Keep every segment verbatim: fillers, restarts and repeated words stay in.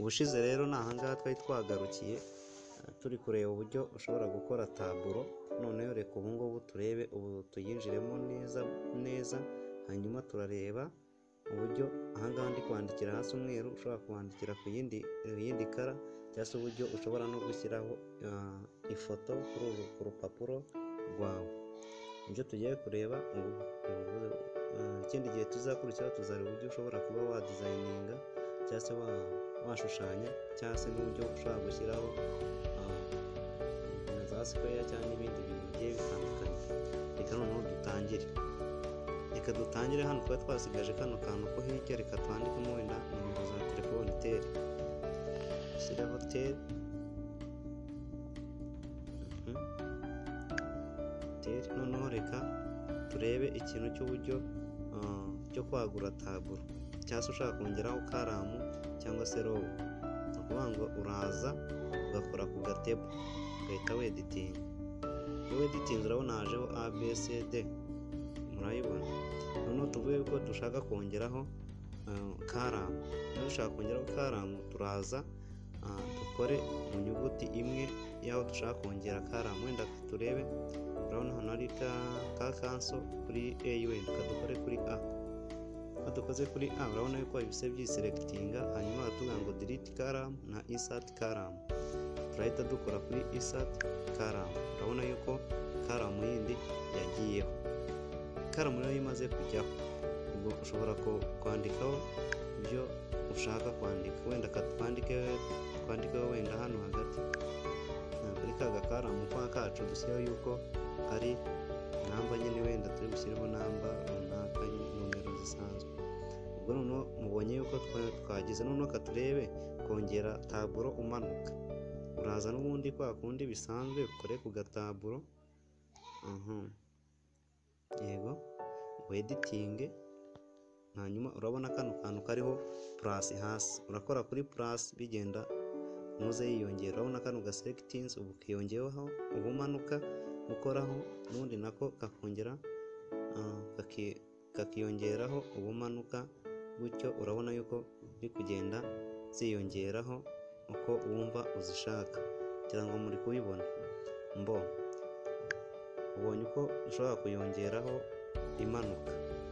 Ubushize rero ni ahangaha twari twagarukiye turi kureba uburyo ushobora gukora taburo. Noneho reka ubu ngubu turebe, ubu tuyinjiremo neza neza, hanyuma turareba uburyo ahangaha ndi kwandikira hasi umweru ushobora kwandikira ku yindi yindi kara, cyangwa se uburyo ushobora no gushyiraho uh, ifoto kuri uru ku rupapuro rwawe. Ibyo tugiye kureba ubu, uh, ikindi gihe tuzakurikiraho tuzareba uburyo ushobora kuba wadizayininga cyangwa se wa washushanya, cyangwa se n'uburyo ushobora gushyiraho uh, za square cyangwa n'ibindi bintu bigiye bitandukanye. Reka noneho dutangire. Reka dutangire hano kuba twasigaje kano kantu ko hirya, reka twandikemo wenda nomero za telefone tel, dushyireho tel tel. Noneho reka turebe ikintu cy'uburyo uh, cyo kwagura taburo, cyangwa se ushaka kongeraho karamu cyangwa se row. Ni ukuvuga ngo uraza ugakora ku gatebo ugahita weditinga. Iyo weditinze urabona hajeho a b c d, murayibona. Noneho tuvuye ko dushaka kongeraho uh, karamu. Iyo dushaka kongeraho karamu turaza uh, dukore mu nyuguti imwe y'aho dushaka kongera karamu. Wenda turebe, urabona hano hari ka, ka kanso kuri a, wenda kadukore kuri a. Iyo dukoze kuri a urabona yuko ibise by'iselectinga, hanyuma tuvuga ngo delete karamu na insert karamu. Turahita dukora kuri insert karamu. Urabona yuko karamu yindi yagiyeho. Karamu rero imaze kujyaho, ubwo ushobora kwandikaho ibyo ushaka kwandika. Wenda katwandike twandikeho wenda hano hagati kuri ka gakaramu kwa kacu dushyiraho yuko ari namba nyine, wenda turi gushyireho namba runaka, nomero zisanzwe. Ubwo noneho mubonye yuko twagize. Noneho katurebe kongera taburo umanuka. Uraza n'ubundi kwa kundi bisanzwe ukore ku gataburo. uh-huh. Yego, weditinge, hanyuma urabona kano kantu kariho plus hasi, urakora kuri plus bigenda muze yiyongera. Urabona kano gaselectings ubu kiyongeyeho, ubu manuka ukoraho n'ubundi nako kakongera uh, kaki, kakiyongeraho ubu manuka, gutyo urabona yuko biri kugenda ziyongeraho uko wumva uzishaka. Kugira ngo muri kubibona, mbo ubonye uko ushobora kuyongeraho imanuka,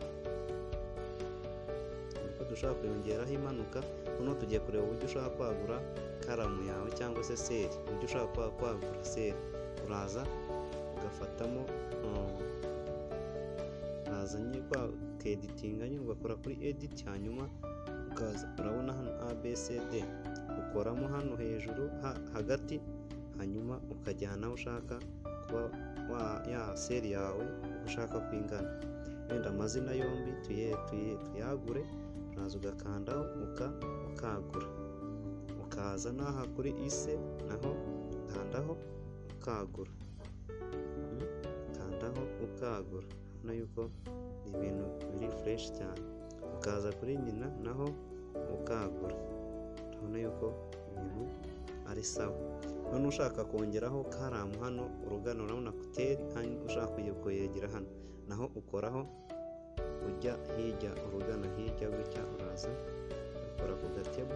uko dushobora kuyongeraho imanuka. Noneho tugiye kureba uburyo ushobora kwagura karamu yawe cyangwa se seri, uburyo ushobora kwagura seri. Uraza ugafatamo um, uraza nyine kwa keditinga nyine ugakora kuri edit, hanyuma ukaza urabona hano a b c d ukoramo hano hejuru ha, hagati, hanyuma ukajyana aho ushaka kuba wa ya seri yawe ushaka kwingana. Wenda amazina yombi tuye tuye tuyagure, uraza ugakandaho uka ukagura. Ukaza naha kuri ise naho kandaho ukagura, hmm? kandaho ukagura. Urabona yuko ni ibintu biri fresh cyane. Ukaza kuri nyina naho ukagura. Urabona yuko ibintu ari sawa. None ushaka kongeraho karamu hano urugano, urabona kuteri, hanyuma ushaka kuyegera hano naho ukoraho ujya hirya, urugano hirya gutya, uraza ukora ku gatebo,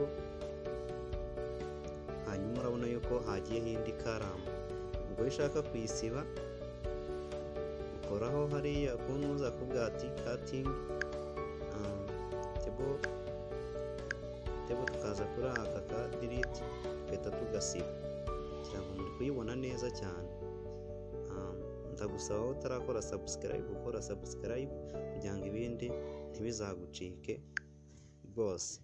hanyuma urabona yuko hagiyeho indi karamu. Ubwo iyo ushaka kuyisiba ukoraho hariya kunuza kuvuga ati cutting uh, tebo tebo, tukaza kuri aka ka delete ugahita tugasiba. Kugira ngo muri kuyibona neza cyane, uh, ndagusaba aho utarakora subscribe gukora subscribe kugira ngo ibindi ntibizagucike rwose.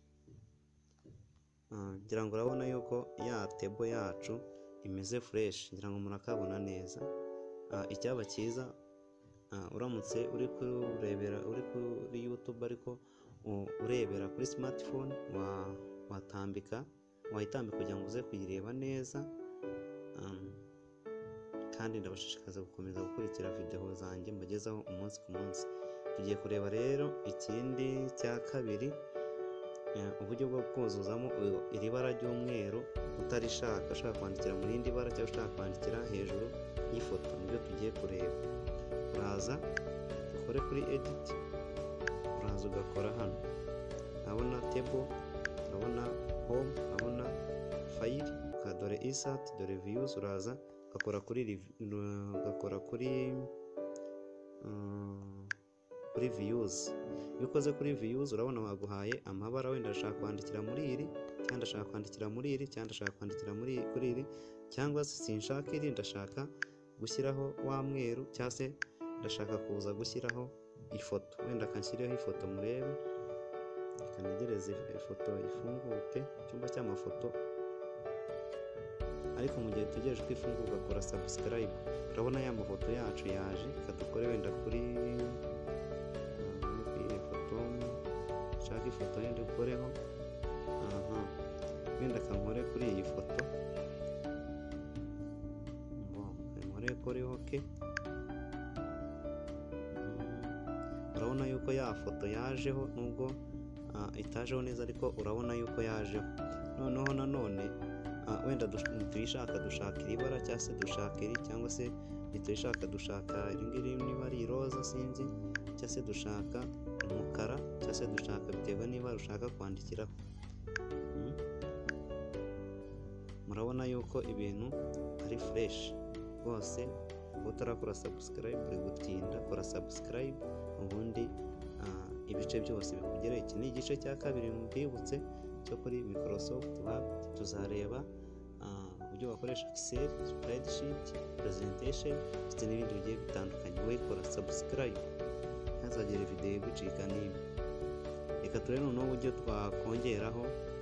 Ngira ngo urabona yuko ya tebo yacu imeze fresh, ngira ngo murakabona neza. Uh, icyaba cyiza uh, uramutse uri kurebera uri kuri YouTube ariko uh, urebera kuri smartphone, wa watambika wayitambika kugira ngo uze kuyireba neza. um, kandi ndabashishikaza gukomeza gukurikira video zanjye mbagezaho umunsi ku munsi. Tugiye kureba rero ikindi cya kabiri, uburyo bwo kuzuzamo iri bara ry'umweru utarishaka, ushaka kwandikira mu rindi bara cyangwa ushaka kwandikira hejuru y'ifoto. Nibyo tugiye kureba. Uraza ukore kuri edit, uraza ugakora hano, urabona table, urabona home, urabona file, dore insert, dore views, uraza ugakora kuri ugakora kuri uh, kuri views. Iyo ukoze kuri views urabona waguhaye amabara, wenda ndashaka kwandikira muri iri, cyangwa ndashaka kwandikira muri iri, cyangwa ndashaka kwandikira muri kuri iri, cyangwa se sinshaka iri, ndashaka gushyiraho wa mweru, cyangwa se ndashaka kuza gushyiraho ifoto, wenda kanshyiriyeho ifoto murebe, kanegereze ifoto ifunguke, icyumba cy'amafoto. Ariko mu gihe tugereje ko ifunguka ugakora subscribe, urabona ya mafoto yacu yaje. Kadukore wenda kuri ifoto, shaka ifoto yenda ukoreho, aha wenda kankore kuri iyi foto, kankore koreho ke. Urabona yuko ya foto yajeho, nubwo itajeho neza ariko urabona yuko yajeho. Noneho nanone wenda tuyishaka dushaka iri bara, cyangwa se dushaka iri, cyangwa se tuyishaka dushaka iri ngiri niba ari iroza sinzi, cyangwa se dushaka umukara, cyangwa se dushaka biterwa niba ushaka kwandikiraho. Murabona yuko ibintu ari fresh rwose. Utarakora subscribe uri gutinda, kora subscribe ubundi ibice byose bikugereye. Iki ni igice cya kabiri mbibutse cyo kuri Microsoft Word. Tuzareba uburyo bakoresha Excel, spreadsheet, presentation ndetse n'ibindi bigiye bitandukanye. Wowe kora subscribe ntazagire video igucika niba. Reka turebe noneho uburyo twakongeraho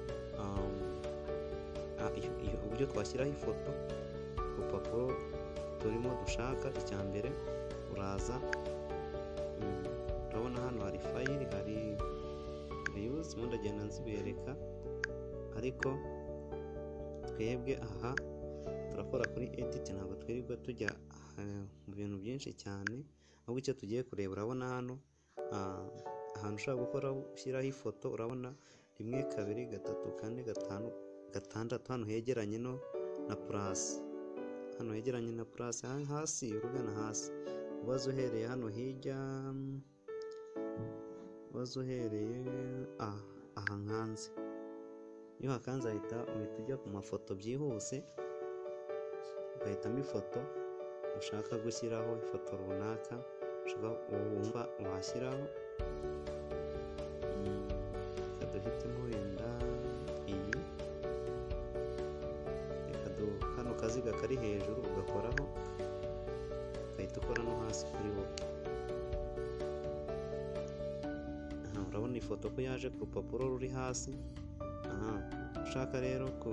uburyo twashyiraho ifoto ku rupapuro turimo dushaka. Icya mbere uraza, urabona hano hari file, hari views, mu ndagenda nzibereka, ariko twebwe aha turakora kuri edit, ntabwo twirirwa tujya mu bintu byinshi cyane. Ahubwo icyo tugiye kureba, urabona hano ahantu ushaka gukora ushyiraho ifoto, urabona rimwe, kabiri, gatatu, kane, gatanu, gatandatu. Hano hegeranye no na plus, hano hegeranye na plus hasi, urugana hasi. Ubaze uhereye hano hirya, ubaze uhereye aha nkanze. Iyo hakanze ahita uhita ujya ku mafoto byihuse, ugahitamo ifoto ushaka gushyiraho, ifoto runaka ushaka wumva washyiraho. Kaduhitemo wenda iyi, hano kaziga kari hejuru ugakoraho, ugahita ukora no hasi kuri wowe. Urabona ifoto ko yaje ku rupapuro ruri hasi. Aha ushaka rero ku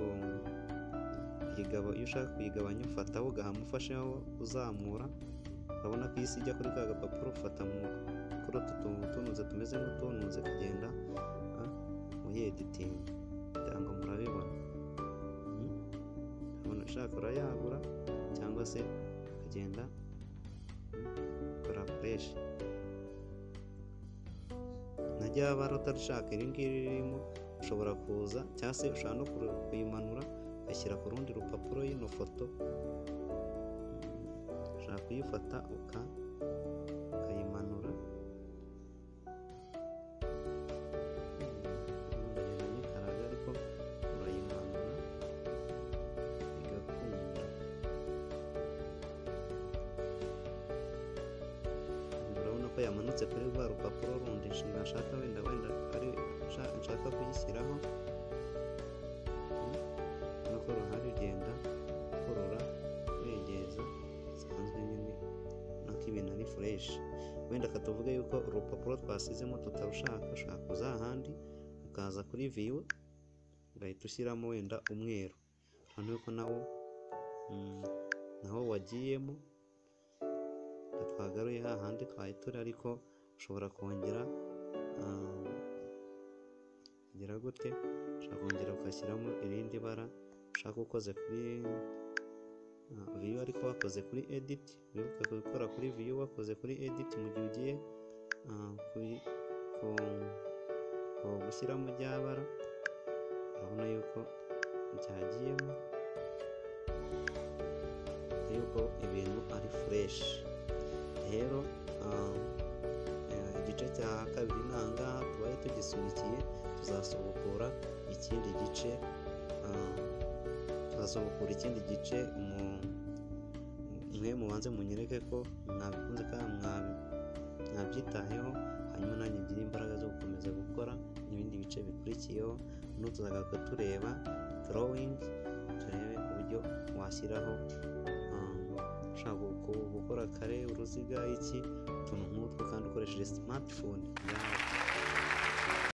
iyo ushaka kuyigabanya ufataho ugahama ufasheho uzamura. Urabona ko isi ijya kuri ka gapapuro, ufata kuri utu tunuze tumeze nk'utunuze kugenda muri editing kugira ngo murabibona. Urabona ushaka urayagura cyangwa se ukagenda ukora fresh. Najya bara utarishaka iri ngiri ririmo, ushobora kuza cyangwa se ushobora no kuyimanura ugashyira ku rundi rupapuro y'ino foto. Ushaka kuyifata ukayimanura, ndagenda nyikaraga ariko urayimanura igakunda. Urabona ko yamanutse kuri rwa rupapuro rundi nshaka wenda wenda ari nshaka kuyishyiraho. Nuko ruhari ugenda ukurura wegeza bisanzwe nyine, nuko ibintu ari fresh. Wenda katuvuge yuko urupapuro twasizemo tutarushaka, ushaka kuza ahandi ukaza kuri view ugahita ushyiramo wenda umweru. Urabona yuko nawo naho wagiyemo, twagaruye hahandi twari turi, ariko ushobora kongera kugira gute, ushobora kongera ugashyiramo irindi bara ushaka. Ukoze kuri view ariko wakoze kuri edit, wibuka gukora kuri view wakoze kuri edit mu gihe ugiye gushyiramo rya bara. Urabona yuko byagiyemo, yuko ibintu ari fresh. Rero igice cya kabiri nangaha tubaye tugisubikiye, tuzasubukura ikindi gice, tuzasubukura ikindi gice. Mwe mubanze munyereke ko mwabikunze kandi mwabyitayeho, hanyuma nanjye ngire imbaraga zo gukomeza gukora n'ibindi bice bikurikiyeho. Hano tuzagaruka tureba drawing, turebe uburyo washyiraho ushaka gukora kare, uruziga, iki utuntu nk'utwo kandi ukoresheje smartphone yawe.